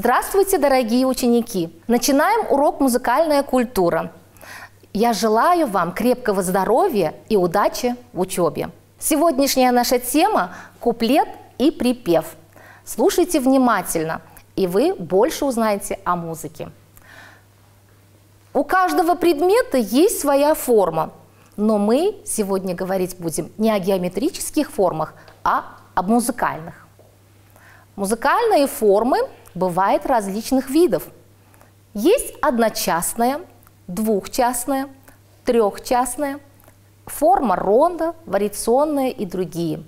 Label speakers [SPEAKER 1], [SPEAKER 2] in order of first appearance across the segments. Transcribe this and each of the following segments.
[SPEAKER 1] Здравствуйте, дорогие ученики! Начинаем урок «Музыкальная культура». Я желаю вам крепкого здоровья и удачи в учебе. Сегодняшняя наша тема – куплет и припев. Слушайте внимательно, и вы больше узнаете о музыке. У каждого предмета есть своя форма, но мы сегодня говорить будем не о геометрических формах, а об музыкальных. Музыкальные формы бывают различных видов. Есть одночастная, двухчастная, трехчастная, форма ронда, вариационная и другие.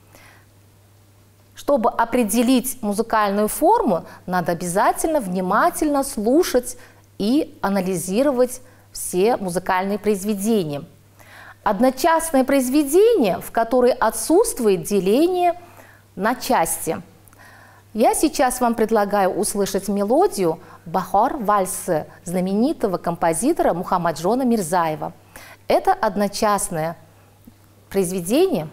[SPEAKER 1] Чтобы определить музыкальную форму, надо обязательно внимательно слушать и анализировать все музыкальные произведения. Одночастное произведение, в которое отсутствует деление на части. Я сейчас вам предлагаю услышать мелодию «Бахор» вальса знаменитого композитора Мухаммаджона Мирзаева. Это одночастное произведение.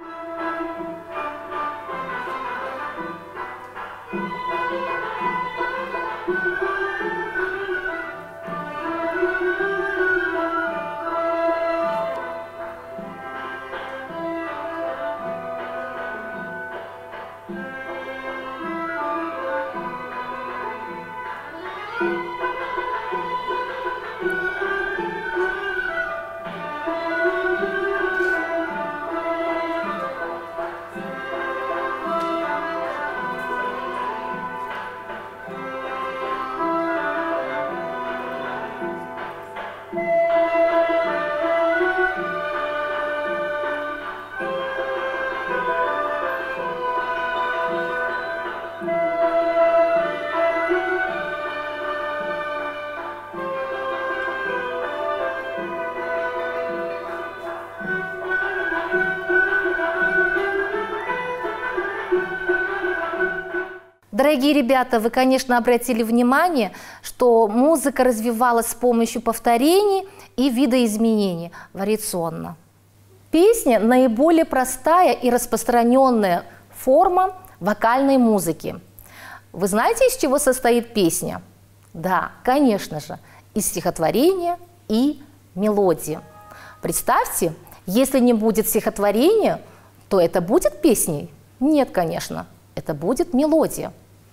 [SPEAKER 1] Дорогие ребята, вы, конечно, обратили внимание, что музыка развивалась с помощью повторений и видоизменений вариационно. Песня – наиболее простая и распространенная форма вокальной музыки. Вы знаете, из чего состоит песня? Да, конечно же, из стихотворения и мелодии. Представьте, если не будет стихотворения, то это будет песней? Нет, конечно, это будет мелодия.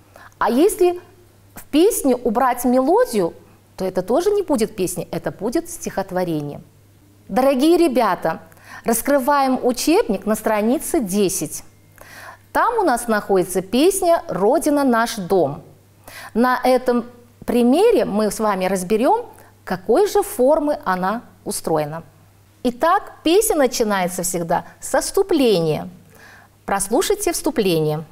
[SPEAKER 1] А если в песне убрать мелодию, то это тоже не будет песней, это будет стихотворение. Дорогие ребята, раскрываем учебник на странице 10. Там у нас находится песня «Родина, наш дом». На этом примере мы с вами разберем, какой же формы она устроена. Итак, песня начинается всегда со вступления. Прослушайте вступление.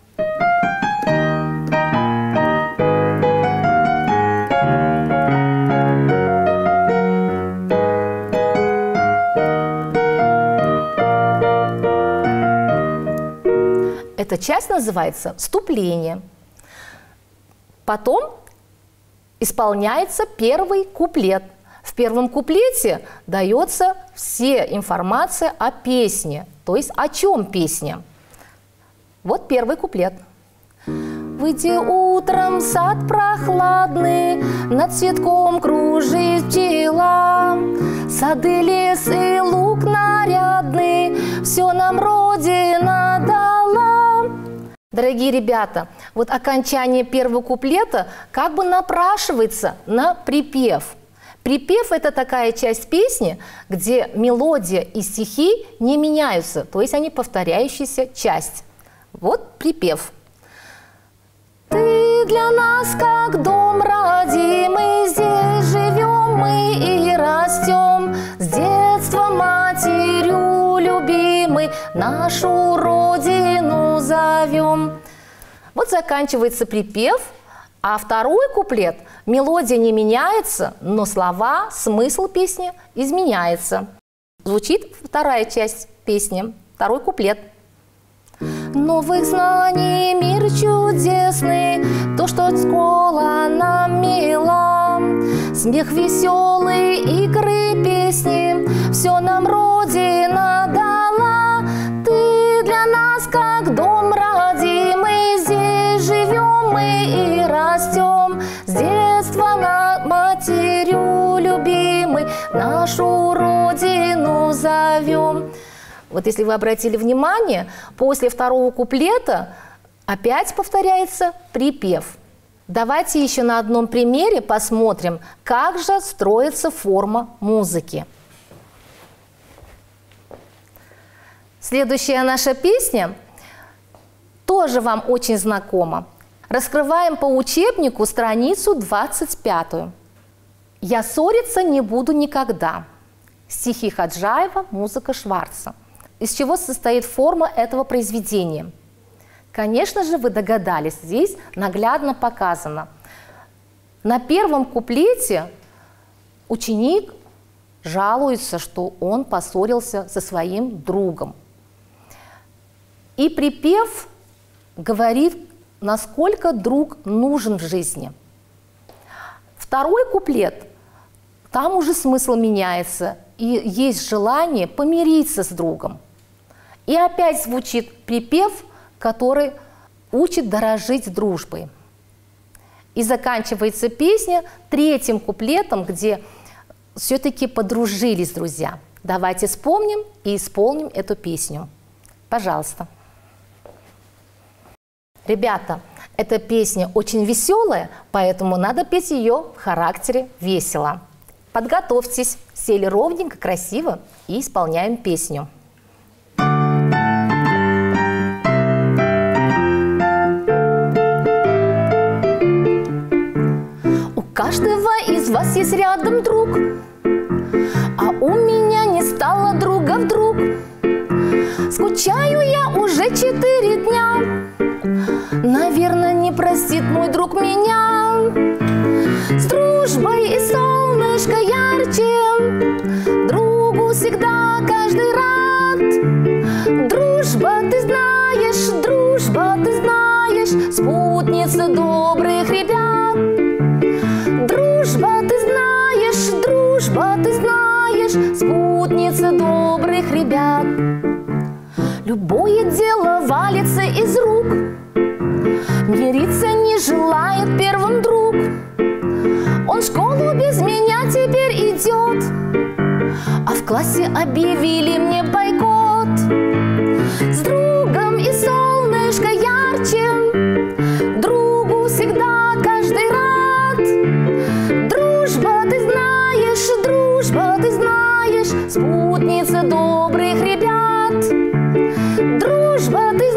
[SPEAKER 1] Эта часть называется вступление. Потом исполняется первый куплет. В первом куплете дается вся информация о песне, то есть о чем песня. Вот первый куплет. Выйди утром в сад прохладный, над цветком кружит пчела. Сады, лес и луг нарядный, все нам Родина дала. Дорогие ребята, вот окончание первого куплета как бы напрашивается на припев. Припев – это такая часть песни, где мелодия и стихи не меняются, то есть они повторяющаяся часть. Вот припев. Ты для нас как дом родимый, здесь живем мы и растем, с детства матерью любимой нашу родину зовем. Вот заканчивается припев, а второй куплет мелодия не меняется, но слова, смысл песни изменяется. Звучит вторая часть песни, второй куплет. Новых знаний мир чудесный, то, что школа нам мила, смех веселый, игры, песни, все нам Родина дала. Ты для нас как дом родимый, здесь живем мы и растем. зовем. Вот если вы обратили внимание, после второго куплета опять повторяется припев. Давайте еще на одном примере посмотрим, как же строится форма музыки. Следующая наша песня тоже вам очень знакома. Раскрываем по учебнику страницу 25. «Я ссориться не буду никогда». Стихи Ходжаева, музыка Шварца. Из чего состоит форма этого произведения? Конечно же, вы догадались, здесь наглядно показано. На первом куплете ученик жалуется, что он поссорился со своим другом. И припев говорит, насколько друг нужен в жизни. Второй куплет, там уже смысл меняется, и есть желание помириться с другом. И опять звучит припев, который учит дорожить дружбой. И заканчивается песня третьим куплетом, где все-таки подружились друзья. Давайте вспомним и исполним эту песню. Пожалуйста. Ребята, эта песня очень веселая, поэтому надо петь ее в характере весело. Подготовьтесь, сели ровненько, красиво и исполняем песню. У каждого из вас есть рядом друг, а у меня не стало друга вдруг. Скучаю я уже 4 дня. Наверное, не простит мой друг меня. С дружбой и солнышко ярче, другу всегда каждый рад. Дружба, ты знаешь, спутница добрых ребят. Дружба, ты знаешь, спутница добрых ребят. Любое дело валится из рук, мириться не желает первым друг. Он в школу без меня теперь идет, а в классе объявили мне бойкот. С другом и солнышко ярче, другу всегда каждый рад. Дружба, ты знаешь, спутница добрых ребят. Дружба, ты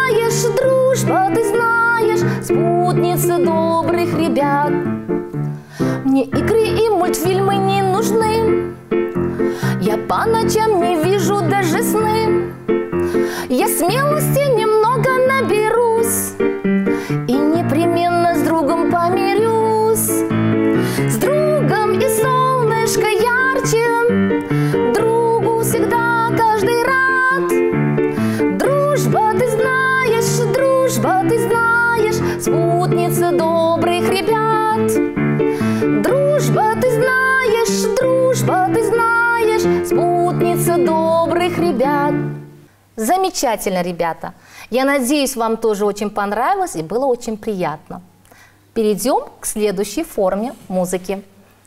[SPEAKER 1] знаешь, спутница добрых ребят. Мне игры и мультфильмы не нужны, я по ночам не вижу даже сны. Я смелости немного наберусь и непременно с другом помирюсь. С другом и солнышко ярче, другу всегда каждый рад. Дружба, ты знаешь, спутница добрых ребят. Дружба, ты знаешь, спутница добрых ребят. Замечательно, ребята. Я надеюсь, вам тоже очень понравилось и было очень приятно. Перейдем к следующей форме музыки.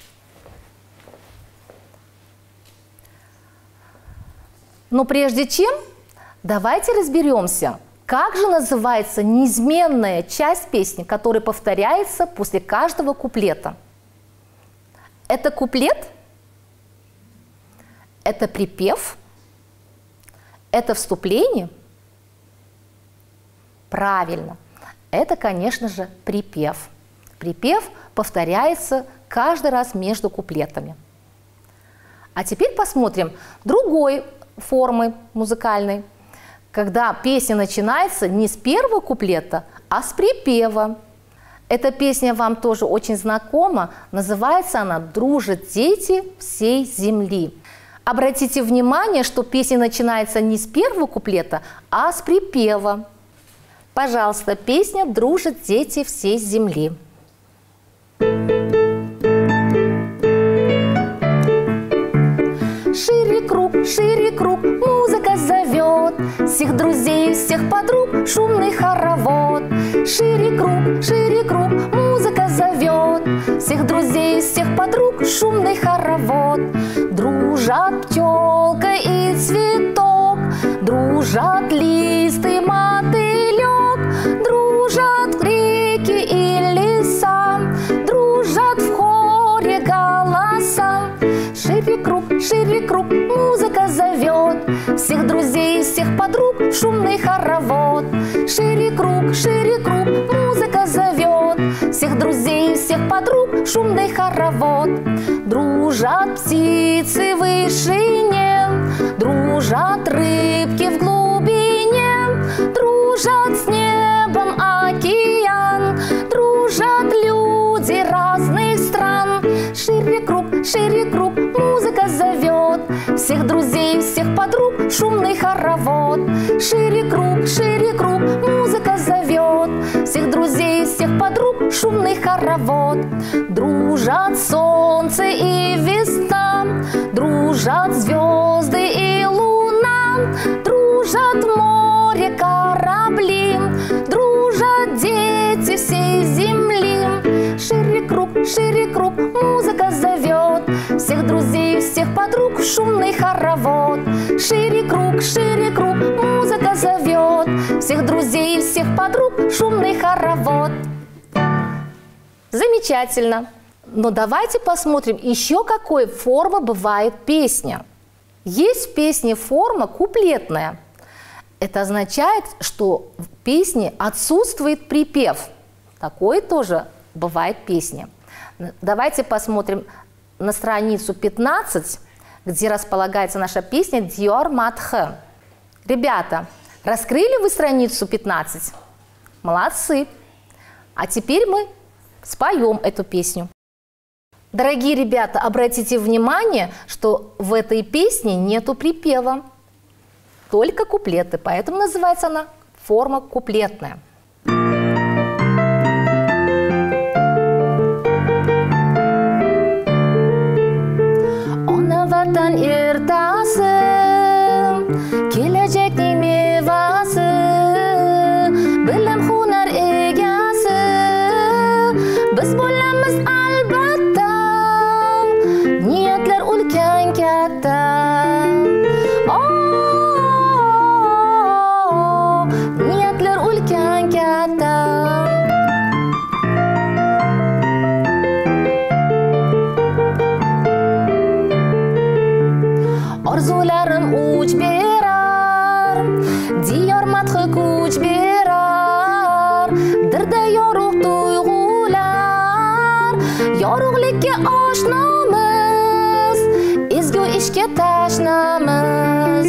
[SPEAKER 1] Но прежде чем, давайте разберемся, как же называется неизменная часть песни, которая повторяется после каждого куплета. Это куплет, это припев, это вступление. Правильно, это, конечно же, припев. Припев повторяется каждый раз между куплетами. А теперь посмотрим другой формы музыкальной, когда песня начинается не с первого куплета, а с припева. Эта песня вам тоже очень знакома, называется она «Дружат дети всей земли». Обратите внимание, что песня начинается не с первого куплета, а с припева. Пожалуйста, песня «Дружат дети всей земли». Шире круг, музыка зовет всех друзей, всех подруг, шумный хоровод. Шире круг, музыка зовет всех друзей, всех подруг, шумный хоровод. Дружат пчелка и Дружат лист и мотылек, дружат реки и леса, дружат в хоре голоса. Шире круг, музыка зовет всех друзей, всех подруг в шумный хоровод. Шире круг, музыка зовет всех друзей, всех подруг в шумный хоровод. Дружат птицы в вышине, дружат рыбки в глубине, дружат с небом океан, дружат люди разных стран. Шире круг, музыка зовет всех друзей, всех подруг в шумный хоровод. Шире круг, музыка зовет всех друзей, всех подруг в шумный хоровод. Дружат солнце и весна, дружат звезды и луна, дружат море, корабли, дружат дети всей земли. Шире круг, музыка зовет всех друзей, всех подруг в шумный хоровод. Шире круг, музыка зовет всех друзей, всех подруг в шумный хоровод. Замечательно. Но давайте посмотрим еще, какой формы бывает песня. Есть в песне форма куплетная. Это означает, что в песне отсутствует припев. Такое тоже бывает песня. Давайте посмотрим на страницу 15, где располагается наша песня «Диор Матхе». Ребята, раскрыли вы страницу 15? Молодцы! А теперь мы споем эту песню. Дорогие ребята, обратите внимание, что в этой песне нету припева, только куплеты, поэтому называется она форма куплетная. Vatan ertasi, kelajakning mevasi, bilim hunar egasi, biz bo'lamiz albatta, niyatlar ulkan katta. Niyatlar ulkan katta. Orzularim uch berar, diyor madhi kuch berar, dirda yorug' tuyg'ular, yorug'likka oshnomiz, ezgu ishga tashnamiz.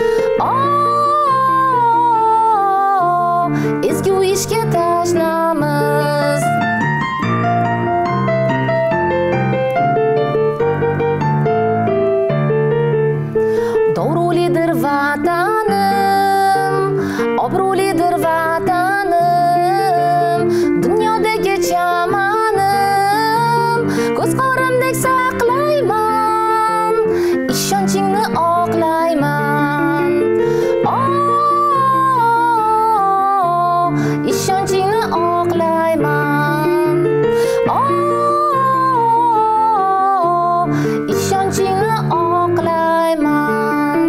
[SPEAKER 1] Ezgu ishga tashnamiz. Obro'lidir vatanim, obro'lidir vatanim, dunyodagi chamanim, ko'z qoramdek saqlayman, ishonchingni oqlayman. Ishonchingni oqlayman. Ishonchingni oqlayman.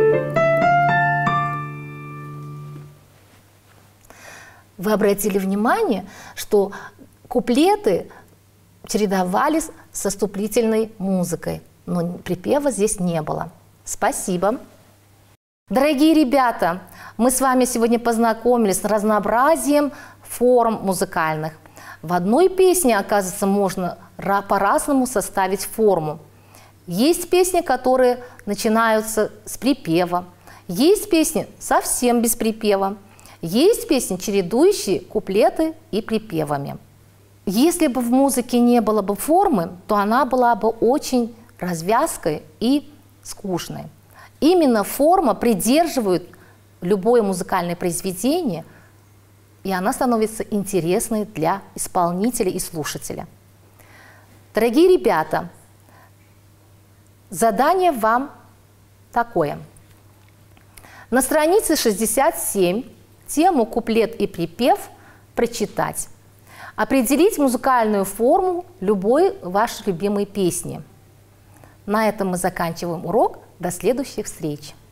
[SPEAKER 1] Вы обратили внимание, что куплеты чередовались со вступительной музыкой, но припева здесь не было. Спасибо. Дорогие ребята, мы с вами сегодня познакомились с разнообразием форм музыкальных. В одной песне, оказывается, можно по-разному составить форму. Есть песни, которые начинаются с припева, есть песни совсем без припева, есть песни, чередующие куплеты и припевами. Если бы в музыке не было бы формы, то она была бы очень развязкой и скучной. Именно форма придерживает любое музыкальное произведение, и она становится интересной для исполнителя и слушателя. Дорогие ребята, задание вам такое. На странице 67 тему «Куплет и припев» прочитать. Определить музыкальную форму любой вашей любимой песни. На этом мы заканчиваем урок. До следующих встреч!